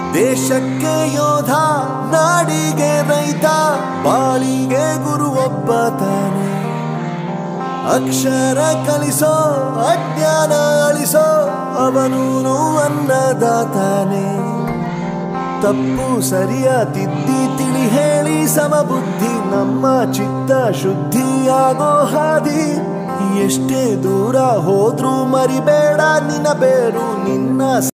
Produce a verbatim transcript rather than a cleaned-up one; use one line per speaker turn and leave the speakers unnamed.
ದೇಶಕ್ಕೆ ಯೋಧ, ನಾಡಿಗೆ ರೈತ, ಬಾಳಿಗೆ ಗುರು ಒಬ್ಬ ತಾನೆ. ಅಕ್ಷರ ಕಲಿಸೋ, ಅಜ್ಞಾನ ಅಳಿಸೋ, ಅವನೂನು ಅನ್ನದಾತಾನೆ. ತಪ್ಪು ಸರಿಯ ತಿದ್ದಿ ತಿಳಿ ಹೇಳಿ ಸಮಬುದ್ಧಿ, ನಮ್ಮ ಚಿತ್ತ ಶುದ್ಧಿಯಾಗೋ ಹಾದಿ. ಎಷ್ಟೇ ದೂರ ಹೋದ್ರೂ ಮರಿಬೇಡ ನಿನ್ನ ಬೇರು, ನಿನ್ನ